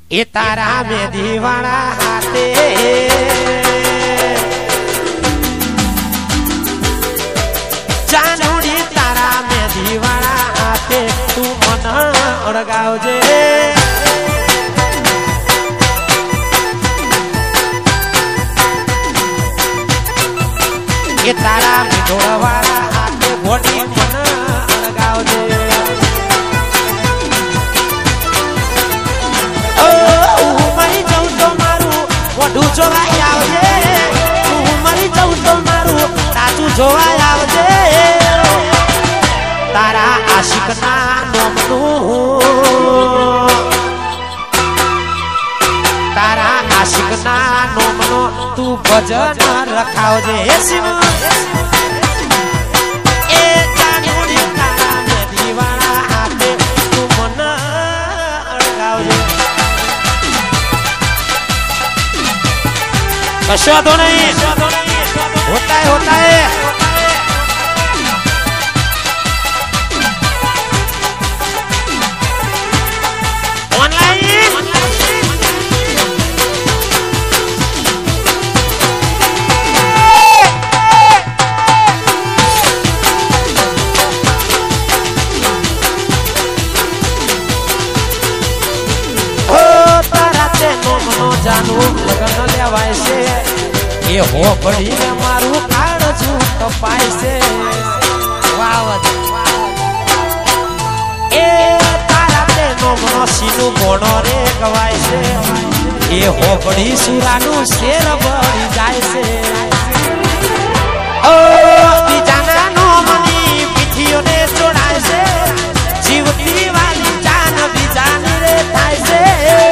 એ તારા મેદી વાળા હાથે ચાનુડી તારા મેદી વાળા હાથે તું મન અળગાવજે એ તારા મીઠોળ વાળા હાથે ગોડી મન અળગાવજે મોઢું જોવાય આવજે તું મરી જઉં તો મારું તાજું જોવાય આવજે તારા આશિકના નોમનું તારા આશિકના નોમનો તું ભજન રખાવજે શિવ એ ચાનુડી તારા મેદી વાળા હાથે તું મન અળગાવજે कशा तो नहीं होता है ऑनलाइन हो तारा ते नो जानू लगन लेवाय से એ હો પડીને મારું કાળજું કપાય છે વાવ એ તારા તેનો મસીનું બોણો રે ગવાય છે એ હો પડી સુરાનું શેર બળી જાય છે ઓ બીજાના નો મની પીઠીઓને જોડાય છે જીવતી વાલી જાન બીજાની રે થાય છે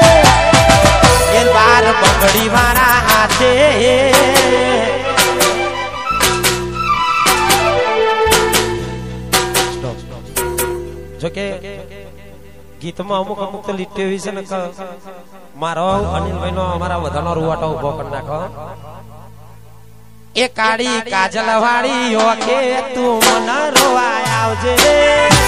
એ બાર બગડી વાળા હાથે જો કે ગીતમાં અમુક અમુક તો લીટી એવી છે ને મારો અનિલભાઈ નો અમારા બધાનો રૂવાટો ઉભો કરી નાખો એ કાળી કાજલ વાળી ઓકે તું મને રોવાય આવજે